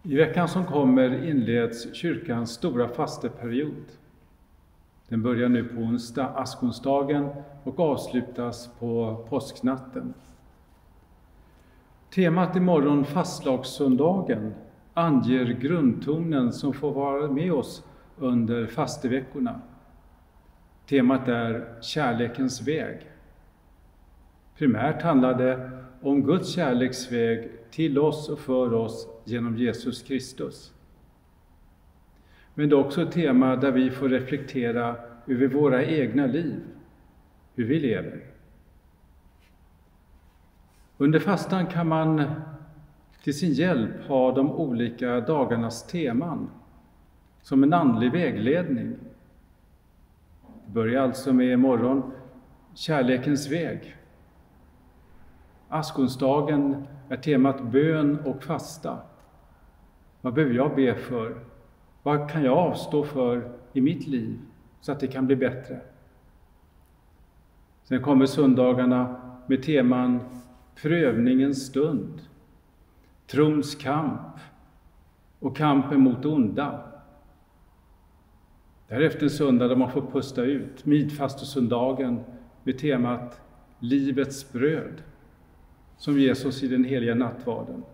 I veckan som kommer inleds kyrkans stora fasteperiod. Den börjar nu på onsdag, askonsdagen, och avslutas på påsknatten. Temat imorgon, fastlagssöndagen, anger grundtonen som får vara med oss under fasteveckorna. Temat är kärlekens väg. Primärt handlar det om Guds kärleksväg till oss och för oss genom Jesus Kristus. Men det är också ett tema där vi får reflektera över våra egna liv, hur vi lever. Under fastan kan man till sin hjälp ha de olika dagarnas teman som en andlig vägledning. Det börjar alltså med imorgon, kärlekens väg. Askonsdagen är temat bön och fasta. Vad behöver jag be för? Vad kan jag avstå för i mitt liv så att det kan bli bättre? Sen kommer söndagarna med teman prövningens stund, trons kamp och kampen mot onda. Därefter en söndag där man får pusta ut, midfastosöndagen med temat livets bröd, som Jesus i den heliga nattvarden.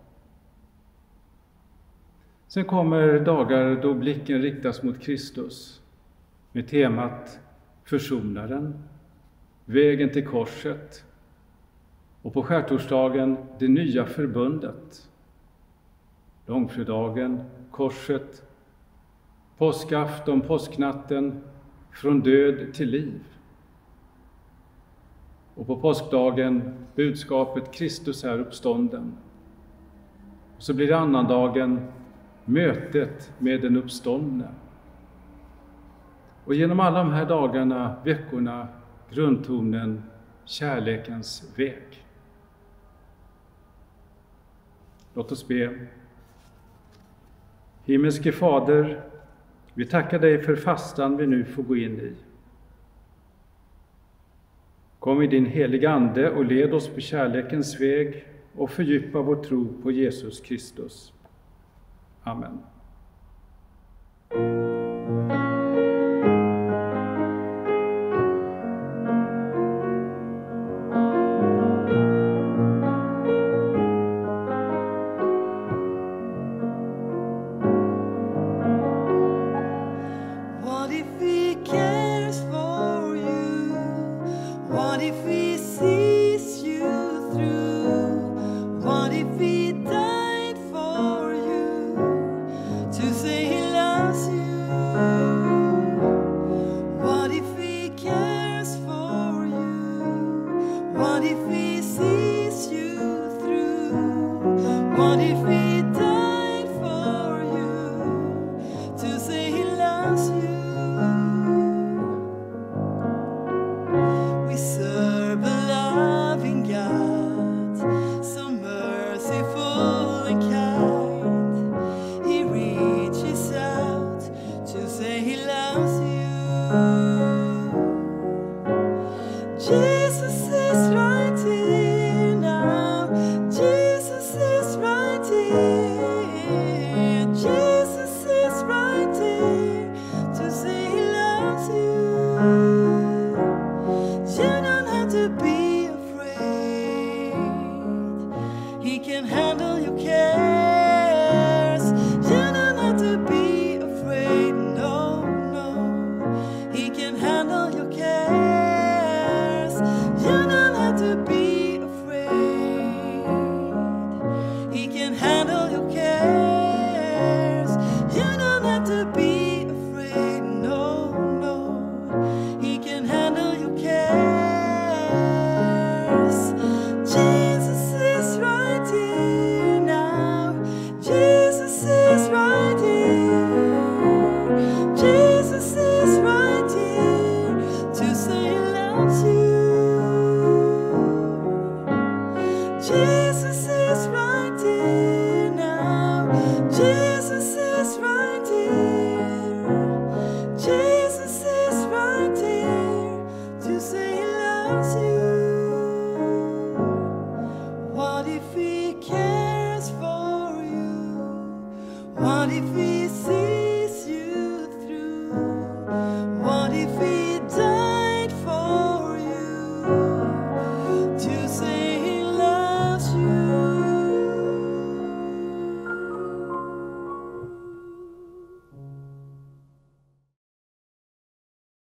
Sen kommer dagar då blicken riktas mot Kristus med temat försonaren, vägen till korset, och på skärtorsdagen det nya förbundet. Långfredagen, korset, påskafton, påsknatten, från död till liv. Och på påskdagen budskapet Kristus är uppstånden. Och så blir det annandagen mötet med den uppståndne. Och genom alla de här dagarna, veckorna, grundtonen kärlekens väg. Låt oss be. Himmelske Fader, vi tackar dig för fastan vi nu får gå in i. Kom i din heliga ande och led oss på kärlekens väg och fördjupa vår tro på Jesus Kristus. Amen. Jesus is right here to say he loves you.